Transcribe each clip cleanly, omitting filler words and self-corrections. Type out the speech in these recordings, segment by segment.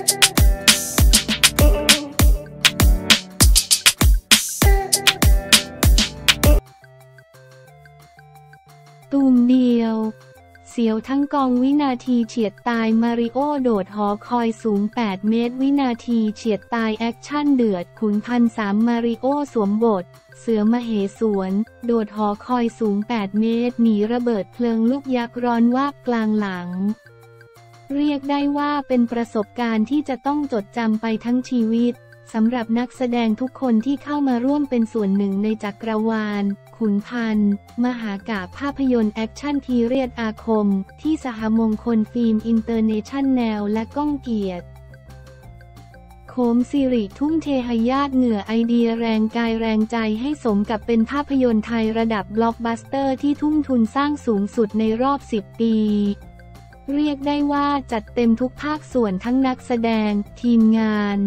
ตูมเดียวเสียวทั้งกองวินาทีเฉียดตายมาริโอโดดหอคอยสูง8 เมตรวินาทีเฉียดตายแอคชั่นเดือดขุนพันธุ์3มาริโอสวมบทเสือมเหสวนโดดหอคอยสูง8 เมตรหนีระเบิดเพลิงลูกยักษ์ร้อนวาบกลางหลังเรียกได้ว่าเป็นประสบการณ์ที่จะต้องจดจำไปทั้งชีวิตสำหรับนักแสดงทุกคนที่เข้ามาร่วมเป็นส่วนหนึ่งในจักรวาลขุนพันธุ์มหากาพย์ภาพยนตร์แอคชั่นพีเรียดอาคมที่สหมงคลฟิล์มอินเตอร์เนชั่นแนลและก้องเกียรติโคมสิริทุ่มเทหยาดเหงื่อไอเดียแรงกายแรงใจให้สมกับเป็นภาพยนตร์ไทยระดับบล็อกบัสเตอร์ที่ทุ่มทุนสร้างสูงสุดในรอบ10 ปีเรียกได้ว่าจัดเต็มทุกภาคส่วนทั้งนักแสดงทีมงาน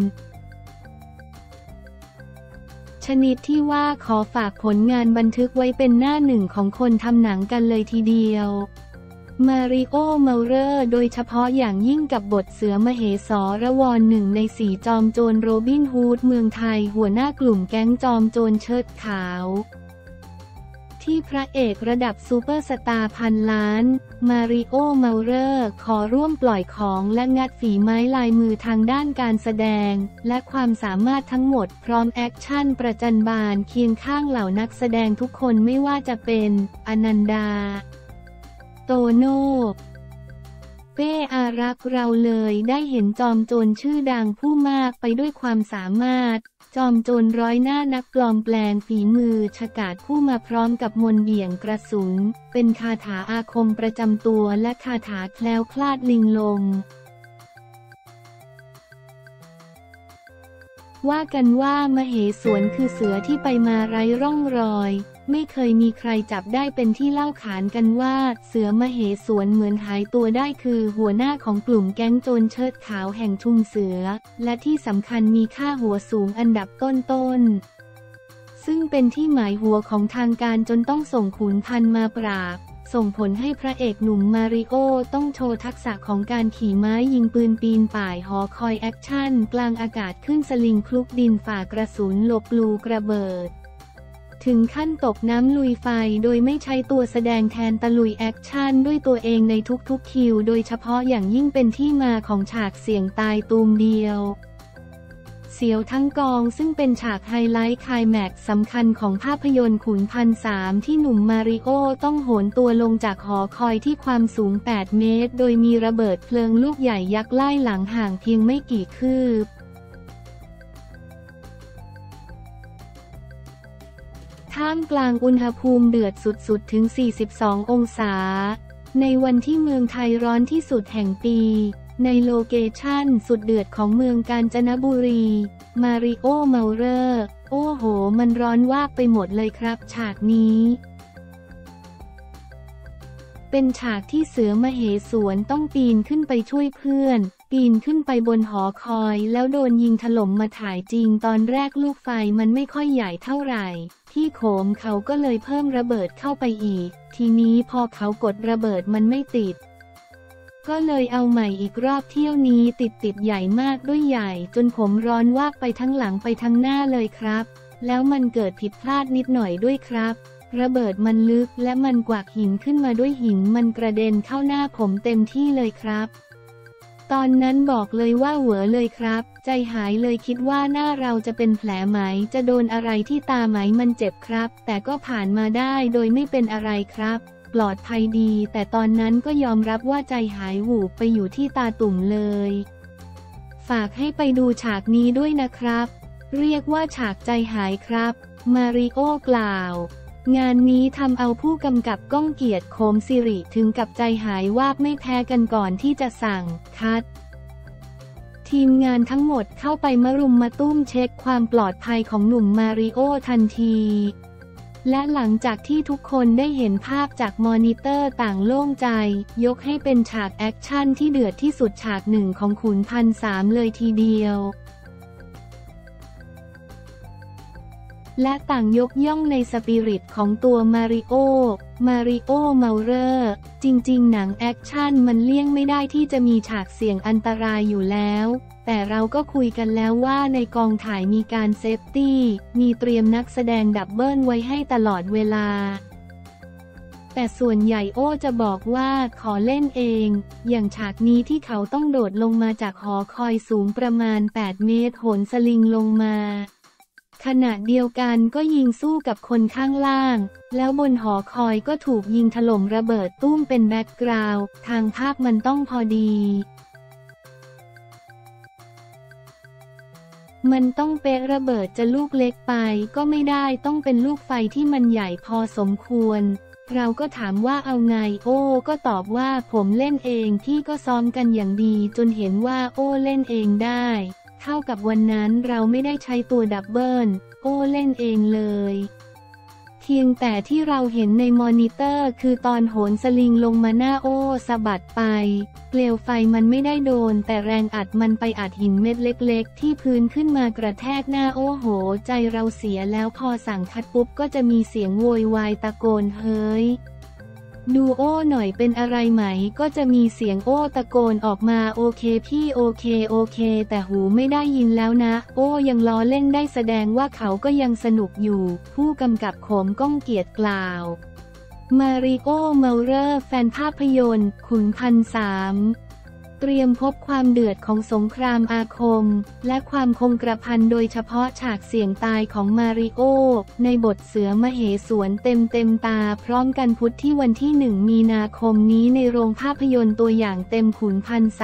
ชนิดที่ว่าขอฝากผลงานบันทึกไว้เป็นหน้าหนึ่งของคนทำหนังกันเลยทีเดียวมาริโอ เมาเรอร์โดยเฉพาะอย่างยิ่งกับบทเสือมเหสรวร1 ใน 4จอมโจรโรบินฮูดเมืองไทยหัวหน้ากลุ่มแก๊งจอมโจรเชิดขาวที่พระเอกระดับซูเปอร์สตาร์พันล้านมาริโอ เมาเรอร์ขอร่วมปล่อยของและงัดฝีไม้ลายมือทางด้านการแสดงและความสามารถทั้งหมดพร้อมแอคชั่นประจันบานเคียงข้างเหล่านักแสดงทุกคนไม่ว่าจะเป็นอนันดาโตโน่เป้อารักษ์เราเลยได้เห็นจอมโจรชื่อดังผู้มากไปด้วยความสามารถจอมโจรร้อยหน้านักปลอมแปลงฝีมือฉกาจผู้มาพร้อมกับมนต์เบี่ยงกระสุนเป็นคาถาอาคมประจำตัวและคาถาแคล้วคลาดลิงลมว่ากันว่ามเหสวนคือเสือที่ไปมาไร้ร่องรอยไม่เคยมีใครจับได้เป็นที่เล่าขานกันว่าเสือมเหสวนเหมือนหายตัวได้คือหัวหน้าของกลุ่มแก๊งโจรเชิดขาวแห่งชุมเสือและที่สำคัญมีค่าหัวสูงอันดับต้นๆซึ่งเป็นที่หมายหัวของทางการจนต้องส่งขุนพันธุ์มาปราบส่งผลให้พระเอกหนุ่มมาริโอต้องโชว์ทักษะของการขี่ม้ายิงปืนปีนป่ายหอคอยแอคชั่นกลางอากาศขึ้นสลิงคลุกดินฝ่ากระสุนหลบลูกระเบิดถึงขั้นตกน้ำลุยไฟโดยไม่ใช้ตัวแสดงแทนตะลุยแอคชั่นด้วยตัวเองในทุกๆคิวโดยเฉพาะอย่างยิ่งเป็นที่มาของฉากเสี่ยงตายตูมเดียวเสียวทั้งกองซึ่งเป็นฉากไฮไลท์ไคลแม็กซ์สำคัญของภาพยนตร์ขุนพันธุ์3ที่หนุ่มมาริโอต้องโหนตัวลงจากหอคอยที่ความสูง8 เมตรโดยมีระเบิดเพลิงลูกใหญ่ยักษ์ไล่หลังห่างเพียงไม่กี่คืบท่ามกลางอุณหภูมิเดือดสุดๆถึง42 องศาในวันที่เมืองไทยร้อนที่สุดแห่งปีในโลเคชั่นสุดเดือดของเมืองกาญจนบุรีมาริโอ เมาเรอร์โอ้โหมันร้อนวากไปหมดเลยครับฉากนี้เป็นฉากที่เสือมเหสวนต้องปีนขึ้นไปช่วยเพื่อนปีนขึ้นไปบนหอคอยแล้วโดนยิงถล่มมาถ่ายจริงตอนแรกลูกไฟมันไม่ค่อยใหญ่เท่าไหร่ที่โขมเขาก็เลยเพิ่มระเบิดเข้าไปอีกทีนี้พอเขากดระเบิดมันไม่ติดก็เลยเอาใหม่อีกรอบเที่ยวนี้ติดใหญ่มากด้วยใหญ่จนผมร้อนวากไปทั้งหลังไปทั้งหน้าเลยครับแล้วมันเกิดผิดพลาดนิดหน่อยด้วยครับระเบิดมันลึกและมันกวาดหินขึ้นมาด้วยหินมันกระเด็นเข้าหน้าผมเต็มที่เลยครับตอนนั้นบอกเลยว่าเหวอเลยครับใจหายเลยคิดว่าหน้าเราจะเป็นแผลไหมจะโดนอะไรที่ตาไหมมันเจ็บครับแต่ก็ผ่านมาได้โดยไม่เป็นอะไรครับปลอดภัยดีแต่ตอนนั้นก็ยอมรับว่าใจหายหูบไปอยู่ที่ตาตุ่มเลยฝากให้ไปดูฉากนี้ด้วยนะครับเรียกว่าฉากใจหายครับมาริโอกล่าวงานนี้ทำเอาผู้กำกับก้องเกียรติโคมสิริถึงกับใจหายวาบไม่แพ้กันก่อนที่จะสั่งคัดทีมงานทั้งหมดเข้าไปมรุมมาตุ้มเช็คความปลอดภัยของหนุ่มมาริโอทันทีและหลังจากที่ทุกคนได้เห็นภาพจากมอนิเตอร์ต่างโล่งใจยกให้เป็นฉากแอคชั่นที่เดือดที่สุดฉากหนึ่งของขุนพันธุ์3เลยทีเดียวและต่างยกย่องในสปิริตของตัวมาริโอเมาเรอร์จริงๆหนังแอคชั่นมันเลี่ยงไม่ได้ที่จะมีฉากเสี่ยงอันตรายอยู่แล้วแต่เราก็คุยกันแล้วว่าในกองถ่ายมีการเซฟตี้มีเตรียมนักแสดงดับเบิลไว้ให้ตลอดเวลาแต่ส่วนใหญ่โอ้จะบอกว่าขอเล่นเองอย่างฉากนี้ที่เขาต้องโดดลงมาจากหอคอยสูงประมาณ8 เมตรโหนสลิงลงมาขณะเดียวกันก็ยิงสู้กับคนข้างล่างแล้วบนหอคอยก็ถูกยิงถล่มระเบิดตุ้มเป็นแบ็กกราวด์ทางภาพมันต้องพอดีมันต้องเป๊ะระเบิดจะลูกเล็กไปก็ไม่ได้ต้องเป็นลูกไฟที่มันใหญ่พอสมควรเราก็ถามว่าเอาไงโอ้ก็ตอบว่าผมเล่นเองพี่ก็ซ้อมกันอย่างดีจนเห็นว่าโอ้เล่นเองได้เท่ากับวันนั้นเราไม่ได้ใช้ตัวดับเบิลโอ้เล่นเองเลยเพียงแต่ที่เราเห็นในมอนิเตอร์คือตอนโหนสลิงลงมาหน้าโอ้สะบัดไปเปลวไฟมันไม่ได้โดนแต่แรงอัดมันไปอัดหินเม็ดเล็กๆที่พื้นขึ้นมากระแทกหน้าโอ้โหใจเราเสียแล้วพอสั่งคัดปุ๊บก็จะมีเสียงโวยวายตะโกนเฮ้ยดูโอ้หน่อยเป็นอะไรไหมก็จะมีเสียงโอ้ตะโกนออกมาโอเคพี่โอเคแต่หูไม่ได้ยินแล้วนะโอ้ยังล้อเล่นได้แสดงว่าเขาก็ยังสนุกอยู่ผู้กำกับโขมก้องเกียรติกล่าวมาริโอเมาเรอร์แฟนภาพยนตร์ขุนพันธุ์3เตรียมพบความเดือดของสงครามอาคมและความคงกระพันโดยเฉพาะฉากเสี่ยงตายของมาริโอในบทเสือมเหสวนเต็มตาพร้อมกันพุธที่วันที่ 1 มีนาคมนี้ในโรงภาพยนตร์ตัวอย่างเต็มขุนพันธุ์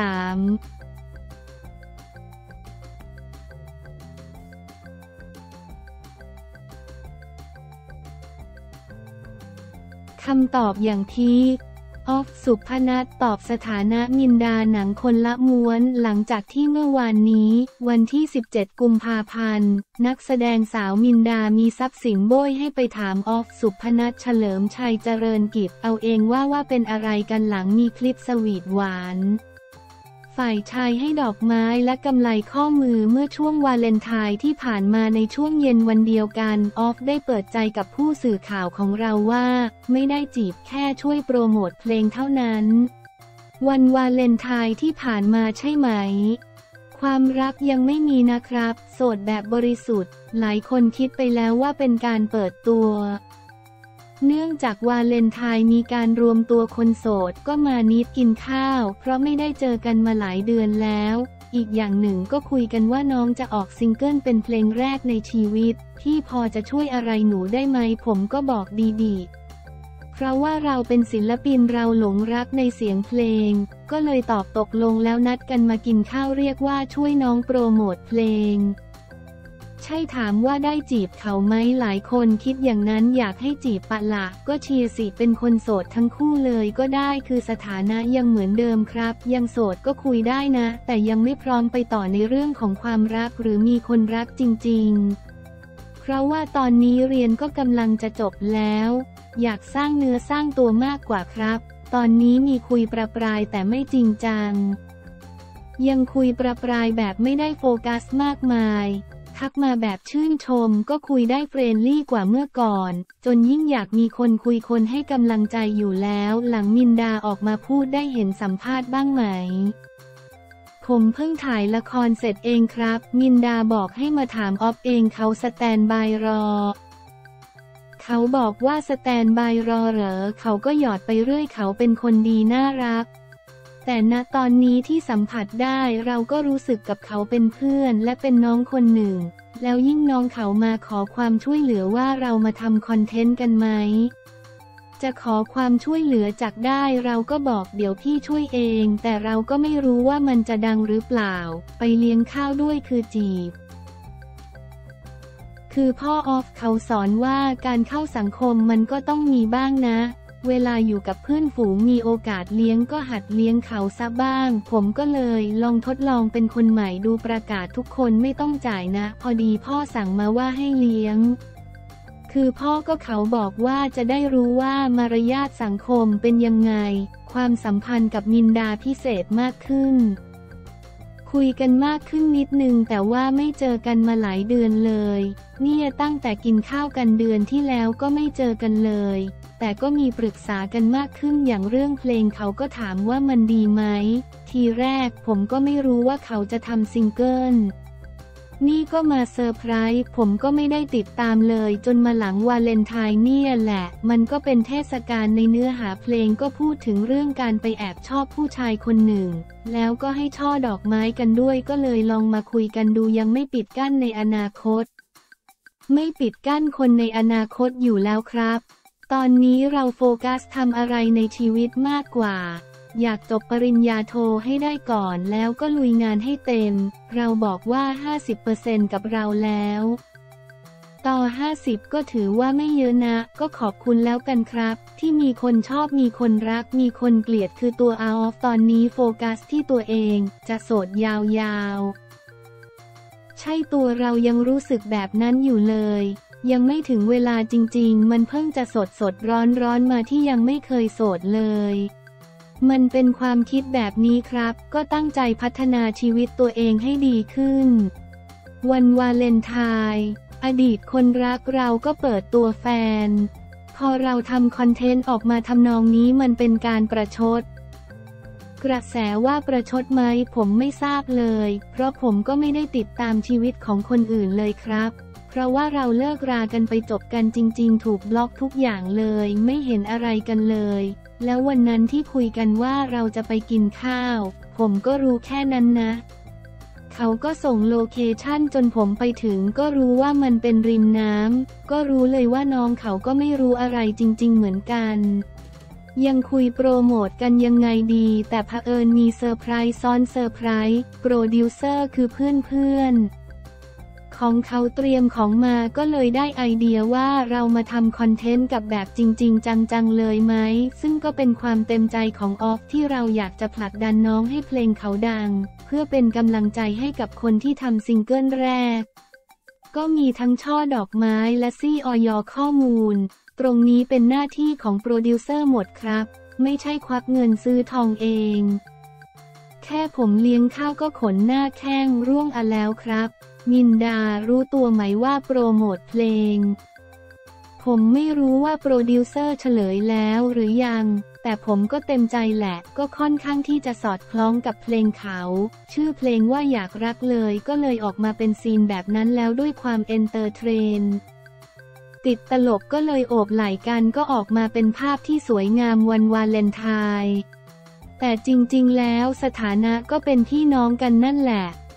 3คำตอบอย่างพีคออฟสุพนัทตอบสถานะมินดาหนังคนละม้วนหลังจากที่เมื่อวานนี้วันที่17 กุมภาพันธ์นักแสดงสาวมินดามีทรัพย์สินโบยให้ไปถามออฟสุพนัทเฉลิมชัยเจริญกิจเอาเองว่าเป็นอะไรกันหลังมีคลิปสวีทหวานฝ่ายชายให้ดอกไม้และกำไลข้อมือเมื่อช่วงวาเลนไทน์ที่ผ่านมาในช่วงเย็นวันเดียวกันออฟได้เปิดใจกับผู้สื่อข่าวของเราว่าไม่ได้จีบแค่ช่วยโปรโมทเพลงเท่านั้นวันวาเลนไทน์ที่ผ่านมาใช่ไหมความรักยังไม่มีนะครับโสดแบบบริสุทธิ์หลายคนคิดไปแล้วว่าเป็นการเปิดตัวเนื่องจากวาเลนไทน์มีการรวมตัวคนโสดก็มานิดกินข้าวเพราะไม่ได้เจอกันมาหลายเดือนแล้วอีกอย่างหนึ่งก็คุยกันว่าน้องจะออกซิงเกิลเป็นเพลงแรกในชีวิตที่พอจะช่วยอะไรหนูได้ไหมผมก็บอกดีๆเพราะว่าเราเป็นศิลปินเราหลงรักในเสียงเพลงก็เลยตอบตกลงแล้วนัดกันมากินข้าวเรียกว่าช่วยน้องโปรโมทเพลงใช่ถามว่าได้จีบเขาไหมหลายคนคิดอย่างนั้นอยากให้จีบปะละก็เชียร์สิเป็นคนโสดทั้งคู่เลยก็ได้คือสถานะยังเหมือนเดิมครับยังโสดก็คุยได้นะแต่ยังไม่พร้อมไปต่อในเรื่องของความรักหรือมีคนรักจริงๆเพราะว่าตอนนี้เรียนก็กำลังจะจบแล้วอยากสร้างเนื้อสร้างตัวมากกว่าครับตอนนี้มีคุยประปรายแต่ไม่จริงจังยังคุยประปรายแบบไม่ได้โฟกัสมากมายทักมาแบบชื่นชมก็คุยได้เฟรนลี่กว่าเมื่อก่อนจนยิ่งอยากมีคนคุยคนให้กำลังใจอยู่แล้วหลังมินดาออกมาพูดได้เห็นสัมภาษณ์บ้างไหมผมเพิ่งถ่ายละครเสร็จเองครับมินดาบอกให้มาถามออฟเองเขาสแตนบายรอเขาบอกว่าสแตนบายรอเหรอเขาก็หยอดไปเรื่อยเขาเป็นคนดีน่ารักแต่ณตอนนี้ที่สัมผัสได้เราก็รู้สึกกับเขาเป็นเพื่อนและเป็นน้องคนหนึ่งแล้วยิ่งน้องเขามาขอความช่วยเหลือว่าเรามาทำคอนเทนต์กันไหมจะขอความช่วยเหลือจากได้เราก็บอกเดี๋ยวพี่ช่วยเองแต่เราก็ไม่รู้ว่ามันจะดังหรือเปล่าไปเลี้ยงข้าวด้วยคือจีบคือพ่อออฟเขาสอนว่าการเข้าสังคมมันก็ต้องมีบ้างนะเวลาอยู่กับเพื่อนฝูงมีโอกาสเลี้ยงก็หัดเลี้ยงเขาซะบ้างผมก็เลยลองทดลองเป็นคนใหม่ดูประกาศทุกคนไม่ต้องจ่ายนะพอดีพ่อสั่งมาว่าให้เลี้ยงคือพ่อก็เขาบอกว่าจะได้รู้ว่ามารยาทสังคมเป็นยังไงความสัมพันธ์กับมินดาพิเศษมากขึ้นคุยกันมากขึ้นนิดนึงแต่ว่าไม่เจอกันมาหลายเดือนเลยเนี่ยตั้งแต่กินข้าวกันเดือนที่แล้วก็ไม่เจอกันเลยแต่ก็มีปรึกษากันมากขึ้นอย่างเรื่องเพลงเขาก็ถามว่ามันดีไหมทีแรกผมก็ไม่รู้ว่าเขาจะทำซิงเกิลนี่ก็มาเซอร์ไพรส์ผมก็ไม่ได้ติดตามเลยจนมาหลังวาเลนไทน์เนี่ยแหละมันก็เป็นเทศกาลในเนื้อหาเพลงก็พูดถึงเรื่องการไปแอบชอบผู้ชายคนหนึ่งแล้วก็ให้ช่อดอกไม้กันด้วยก็เลยลองมาคุยกันดูยังไม่ปิดกั้นในอนาคตไม่ปิดกั้นคนในอนาคตอยู่แล้วครับตอนนี้เราโฟกัสทำอะไรในชีวิตมากกว่าอยากจบปริญญาโทให้ได้ก่อนแล้วก็ลุยงานให้เต็มเราบอกว่า 50% กับเราแล้วต่อ 50 ก็ถือว่าไม่เยอะนะก็ขอบคุณแล้วกันครับที่มีคนชอบมีคนรักมีคนเกลียดคือตัวอาออฟตอนนี้โฟกัสที่ตัวเองจะโสดยาวๆใช่ตัวเรายังรู้สึกแบบนั้นอยู่เลยยังไม่ถึงเวลาจริงๆมันเพิ่งจะสดร้อนมาที่ยังไม่เคยโสดเลยมันเป็นความคิดแบบนี้ครับก็ตั้งใจพัฒนาชีวิตตัวเองให้ดีขึ้นวันวาเลนไทน์อดีตคนรักเราก็เปิดตัวแฟนพอเราทำคอนเทนต์ออกมาทำนองนี้มันเป็นการประชดกระแสว่าประชดไหมผมไม่ทราบเลยเพราะผมก็ไม่ได้ติดตามชีวิตของคนอื่นเลยครับเพราะว่าเราเลิกรากันไปจบกันจริงๆถูกบล็อกทุกอย่างเลยไม่เห็นอะไรกันเลยแล้ววันนั้นที่คุยกันว่าเราจะไปกินข้าวผมก็รู้แค่นั้นนะเขาก็ส่งโลเคชั่นจนผมไปถึงก็รู้ว่ามันเป็นริมน้ำก็รู้เลยว่าน้องเขาก็ไม่รู้อะไรจริงๆเหมือนกันยังคุยโปรโมทกันยังไงดีแต่เผอิญมีเซอร์ไพรส์ซ้อนเซอร์ไพรส์โปรดิวเซอร์คือเพื่อนของเขาเตรียมของมาก็เลยได้ไอเดียว่าเรามาทำคอนเทนต์กับแบบจริงๆจังๆเลยไหมซึ่งก็เป็นความเต็มใจของออฟที่เราอยากจะผลักดันน้องให้เพลงเขาดังเพื่อเป็นกำลังใจให้กับคนที่ทำซิงเกิลแรกก็มีทั้งช่อดอกไม้และซี่ออยข้อมูลตรงนี้เป็นหน้าที่ของโปรดิวเซอร์หมดครับไม่ใช่ควักเงินซื้อทองเองแค่ผมเลี้ยงข้าวก็ขนหน้าแข้งร่วงแล้วครับมินดารู้ตัวไหมว่าโปรโมทเพลงผมไม่รู้ว่าโปรดิวเซอร์เฉลยแล้วหรือยังแต่ผมก็เต็มใจแหละก็ค่อนข้างที่จะสอดคล้องกับเพลงเขาชื่อเพลงว่าอยากรักเลยก็เลยออกมาเป็นซีนแบบนั้นแล้วด้วยความเอนเตอร์เทนติดตลกก็เลยโอบไหล่กันก็ออกมาเป็นภาพที่สวยงามวันวาเลนไทน์แต่จริงๆแล้วสถานะก็เป็นพี่น้องกันนั่นแหละ